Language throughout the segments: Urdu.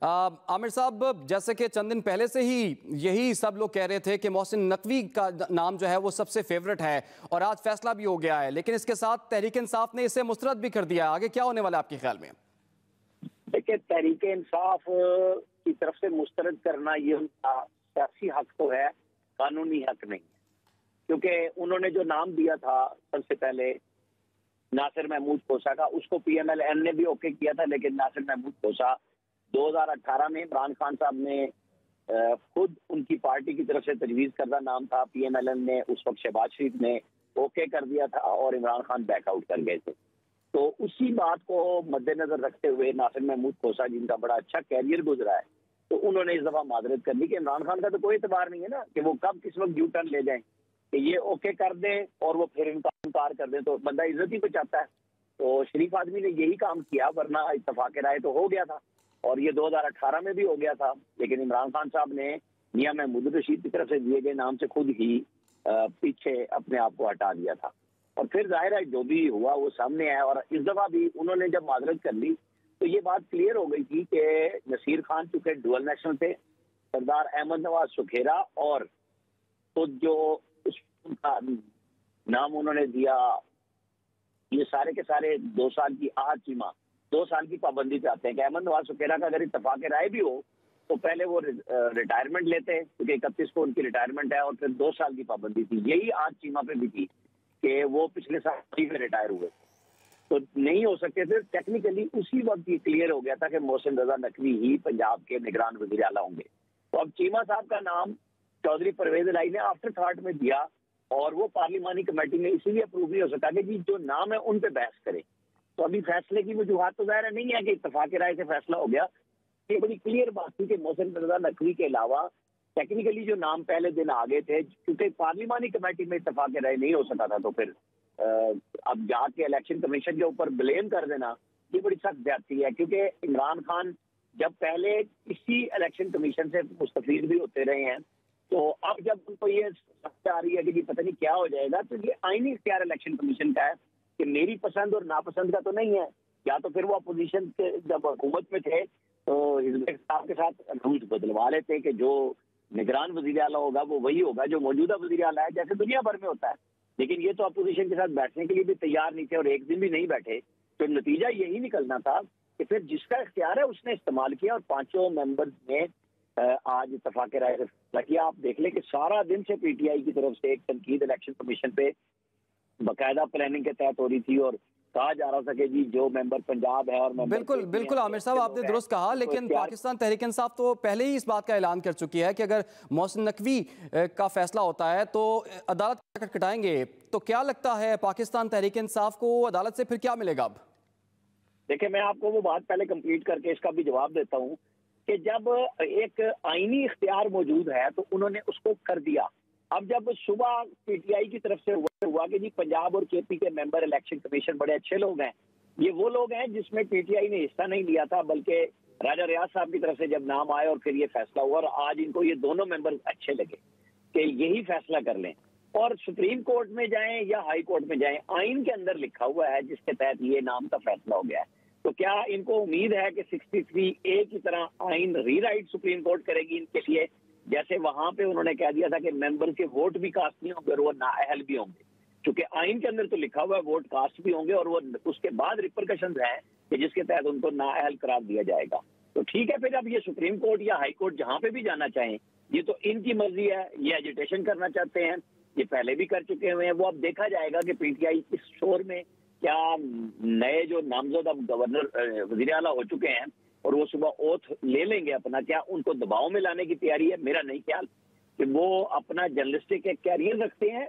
عامر صاحب، جیسے کہ چند دن پہلے سے ہی یہی سب لوگ کہہ رہے تھے کہ محسن نقوی کا نام جو ہے وہ سب سے فیورٹ ہے اور آج فیصلہ بھی ہو گیا ہے، لیکن اس کے ساتھ تحریک انصاف نے اسے مسترد بھی کر دیا۔ آگے کیا ہونے والا ہے آپ کے خیال میں؟ دیکھیں، تحریک انصاف کی طرف سے مسترد کرنا یہ ان کا سیاسی حق تو ہے، قانونی حق نہیں ہے، کیونکہ انہوں نے جو نام دیا تھا سب سے پہلے ناصر محمود کھوسا کا، اس کو پی ایم ایل این نے بھی اوکے کیا تھا، لیکن ناصر محمود کھوسا 2018 میں عمران خان صاحب نے خود ان کی پارٹی کی طرف سے تجویز کردہ نام تھا، پی ایم ایل این نے اس وقت شہباز شریف نے اوکے کر دیا تھا اور عمران خان بیک آؤٹ کر گئے تھے۔ تو اسی بات کو مد نظر رکھتے ہوئے ناصر محمود کھوسا، جن کا بڑا اچھا کیریئر گزرا ہے، تو انہوں نے اس دفعہ معذرت کر دی کہ عمران خان کا تو کوئی اعتبار نہیں ہے نا کہ وہ کب کس وقت یو ٹرن لے جائیں، کہ یہ اوکے کر دیں اور وہ پھر انکار کر دیں، تو بندہ عزت ہی بچاتا ہے۔ تو شریف آدمی نے یہی کام کیا، ورنہ اتفاق رائے تو ہو گیا تھا اور یہ 2018 میں بھی ہو گیا تھا، لیکن عمران خان صاحب نے میاں محمود رشید کی طرف سے دیے گئے نام سے خود ہی پیچھے اپنے آپ کو ہٹا دیا تھا، اور پھر ظاہر ہے جو بھی ہوا وہ سامنے آیا، اور اس دفعہ بھی انہوں نے جب معذرت کر لی تو یہ بات کلیئر ہو گئی تھی کہ نصیر خان چونکہ ڈوئل نیشنل تھے، سردار احمد نواز سکھیرا اور خود جو ان کا نام انہوں نے دیا، یہ سارے کے سارے 2 سال کی آہد چیمہ 2 سال کی پابندی پہ آتے ہیں کہ احمد نواز سکھیرا کا اگر اتفاق رائے بھی ہو تو پہلے وہ ریٹائرمنٹ لیتے، کیونکہ 31 کو ان کی ریٹائرمنٹ ہے، اور پھر 2 سال کی پابندی تھی۔ یہی آہد چیمہ پہ بھی تھی کہ وہ پچھلے سال میں ریٹائر ہوئے تو نہیں ہو سکتے تھے۔ ٹیکنیکلی اسی وقت یہ کلیئر ہو گیا تھا کہ محسن رضا نقوی ہی پنجاب کے نگران وزیر اعلیٰ ہوں گے۔ تو اب چیمہ صاحب کا نام چودھری پرویز الہی نے آفٹر تھاٹ میں دیا، اور وہ پارلیمانی کمیٹی میں اسی لیے اپروو نہیں ہو سکا کہ جی جو نام ہے ان پہ بحث کرے۔ تو ابھی فیصلے کی وجوہات تو ظاہر نہیں ہے کہ اتفاق رائے سے فیصلہ ہو گیا۔ یہ بڑی کلیئر بات تھی کہ محسن رضا نقوی کے علاوہ ٹیکنیکلی جو نام پہلے دن آگے تھے، کیونکہ پارلیمانی کمیٹی میں اتفاق رائے نہیں ہو سکا تھا، تو پھر اب جا کے الیکشن کمیشن کے اوپر بلیم کر دینا یہ بڑی سخت زیادتی ہے، کیونکہ عمران خان جب پہلے اسی الیکشن کمیشن سے مستفید بھی ہوتے رہے ہیں، تو اب جب ان کو یہ سمجھ آ رہی ہے کہ جی پتہ نہیں کیا ہو جائے گا، تو یہ آئینی اختیار الیکشن کمیشن کا ہے کہ میری پسند اور ناپسند کا تو نہیں ہے۔ یا تو پھر وہ اپوزیشن کے جب حکومت میں تھے تو حزب اختلاف کے ساتھ روٹ بدلوا لیتے کہ جو نگران وزیر اعلیٰ ہوگا وہ وہی ہوگا جو موجودہ وزیر اعلیٰ ہے، جیسے دنیا بھر میں ہوتا ہے، لیکن یہ تو اپوزیشن کے ساتھ بیٹھنے کے لیے بھی تیار نہیں تھے اور ایک دن بھی نہیں بیٹھے۔ تو نتیجہ یہی نکلنا تھا کہ پھر جس کا اختیار ہے اس نے استعمال کیا، اور 5 ممبرز نے آج اتفاق رائے سے فیصلہ کیا۔ آپ دیکھ لیں کہ سارا دن سے پی ٹی آئی کی طرف سے ایک تنقید الیکشن کمیشن پہ باقاعدہ پلاننگ کے تحت ہو رہی تھی، اور کہا جا رہا تھا کہ جی جو ممبر پنجاب ہے اور بالکل عامر صحب آپ نے درست کہا، لیکن پاکستان تحریک انصاف تو پہلے ہی اس بات کا اعلان کر چکی ہے کہ اگر محسن نقوی کا فیصلہ ہوتا ہے تو عدالت کا کٹائیں گے۔ تو کیا لگتا ہے پاکستان تحریک انصاف کو عدالت سے پھر کیا ملے گا اب؟ دیکھیں، میں آپ کو وہ بات پہلے کمپلیٹ کر کے اس کا بھی جواب دیتا ہوں کہ جب ایک آئینی اختیار موجود ہے تو انہوں نے اس کو کر دیا۔ اب جب صبح پی ٹی آئی کی طرف سے ہوا کہ جی پنجاب اور کے پی کے ممبر الیکشن کمیشن بڑے اچھے لوگ ہیں، یہ وہ لوگ ہیں جس میں پی ٹی آئی نے حصہ نہیں لیا تھا، بلکہ راجہ ریاض صاحب کی طرف سے جب نام آئے اور پھر یہ فیصلہ ہوا، اور آج ان کو یہ دونوں ممبر اچھے لگے کہ یہی فیصلہ کر لیں اور سپریم کورٹ میں جائیں یا ہائی کورٹ میں جائیں، آئین کے اندر لکھا ہوا ہے جس کے تحت یہ نام کا فیصلہ ہو گیا ہے۔ تو کیا ان کو امید ہے کہ 63A کی طرح آئین ری رائٹ سپریم کورٹ کرے گی ان کے لیے، جیسے وہاں پہ انہوں نے کہہ دیا تھا کہ ممبر کے ووٹ بھی کاسٹ نہیں ہوں گے اور وہ نااہل بھی ہوں گے، کیونکہ آئین کے اندر تو لکھا ہوا ہے ووٹ کاسٹ بھی ہوں گے، اور وہ اس کے بعد ریپرکشنز ہیں کہ جس کے تحت ان کو نااہل قرار دیا جائے گا۔ تو ٹھیک ہے، پھر اب یہ سپریم کورٹ یا ہائی کورٹ جہاں پہ بھی جانا چاہیں، یہ تو ان کی مرضی ہے، یہ ایجیٹیشن کرنا چاہتے ہیں، یہ پہلے بھی کر چکے ہوئے ہیں۔ وہ اب دیکھا جائے گا کہ پی ٹی آئی اس شور میں کیا نئے جو نامزد اب گورنر وزیر اعلیٰ ہو چکے ہیں اور وہ صبح اوتھ لے لیں گے اپنا، کیا ان کو دباؤ میں لانے کی تیاری ہے؟ میرا نہیں خیال کہ وہ اپنا جرنلسٹک ایک کیریئر رکھتے ہیں۔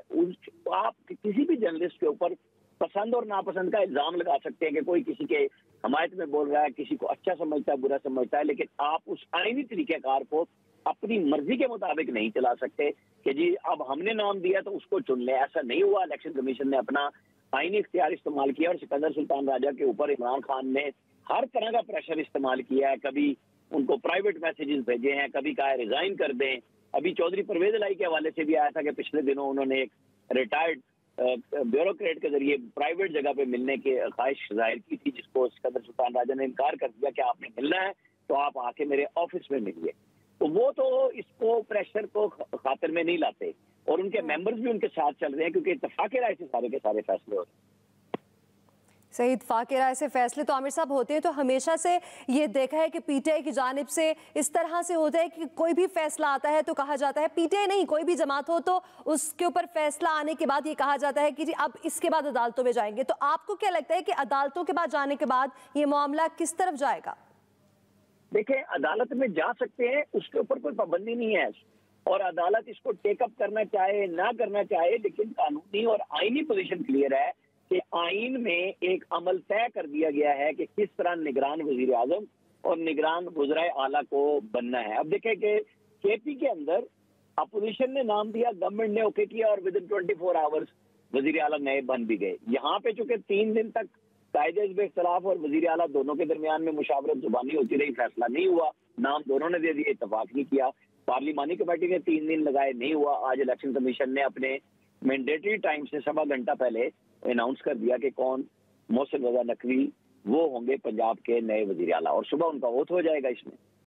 آپ کسی بھی جرنلسٹ کے اوپر پسند اور ناپسند کا الزام لگا سکتے ہیں کہ کوئی کسی کے حمایت میں بول رہا ہے، کسی کو اچھا سمجھتا ہے، برا سمجھتا ہے، لیکن آپ اس آئینی طریقہ کار کو اپنی مرضی کے مطابق نہیں چلا سکتے کہ جی اب ہم نے نام دیا تو اس کو چن لیں۔ ایسا نہیں ہوا، الیکشن کمیشن نے اپنا آئینی اختیار استعمال کیا، اور سکندر سلطان راجہ کے اوپر عمران خان نے ہر طرح کا پریشر استعمال کیا ہے، کبھی ان کو پرائیویٹ میسیجز بھیجے ہیں، کبھی کہا ہے ریزائن کر دیں۔ ابھی چودھری پرویز الہی کے حوالے سے بھی آیا تھا کہ پچھلے دنوں انہوں نے ایک ریٹائرڈ بیوروکریٹ کے ذریعے پرائیویٹ جگہ پہ ملنے کی خواہش ظاہر کی تھی، جس کو سکندر سلطان راجہ نے انکار کر دیا کہ آپ نے ملنا ہے تو آپ آ کے میرے آفس میں ملیے. تو وہ تو اس کو پریشر کو خاطر میں نہیں لاتے, اور ان کے ممبرز بھی ان کے ساتھ چل رہے ہیں, کیونکہ اتفاق رائے سے سارے کے سارے فیصلے ہوتے ہیں. صحیح, اتفاق رائے سے فیصلے تو عامر صاحب ہوتے ہیں. تو ہمیشہ سے یہ دیکھا ہے کہ پی ٹی آئی کی جانب سے اس طرح سے ہوتا ہے کہ کوئی بھی فیصلہ آتا ہے تو کہا جاتا ہے, پی ٹی آئی نہیں کوئی بھی جماعت ہو تو اس کے اوپر فیصلہ آنے کے بعد یہ کہا جاتا ہے کہ جی اب اس کے بعد عدالتوں میں جائیں گے. تو آپ کو کیا لگتا ہے کہ عدالتوں کے بعد جانے کے بعد یہ معاملہ کس طرف جائے گا؟ دیکھیں, عدالت میں جا سکتے ہیں, اس کے اوپر کوئی پابندی نہیں ہے, اور عدالت اس کو ٹیک اپ کرنا چاہے نہ کرنا چاہے, لیکن قانونی اور آئینی پوزیشن کلیئر ہے کہ آئین میں ایک عمل طے کر دیا گیا ہے کہ کس طرح نگران وزیر اعظم اور نگران وزرائے اعلیٰ کو بننا ہے. اب دیکھیں کہ کے پی کے اندر اپوزیشن نے نام دیا, گورنمنٹ نے اوکے کیا, اور ود ان 24 آورز وزیر اعلیٰ نئے بن بھی گئے. یہاں پہ چونکہ 3 دن تک قائد حزب اختلاف اور وزیر اعلیٰ دونوں کے درمیان میں مشاورت زبانی ہوتی رہی, فیصلہ نہیں ہوا, نام دونوں نے دے دیے, اتفاق نہیں کیا. پارلیمانی کمیٹی نے 3 دن لگائے, نہیں ہوا. آج الیکشن کمیشن نے اپنے مینڈیٹری ٹائم سے 1.25 گھنٹہ پہلے اناؤنس کر دیا کہ کون محسن رضا نقوی وہ ہوں گے پنجاب کے نئے وزیر اعلیٰ, اور صبح ان کا اوتھ ہو جائے گا اس میں.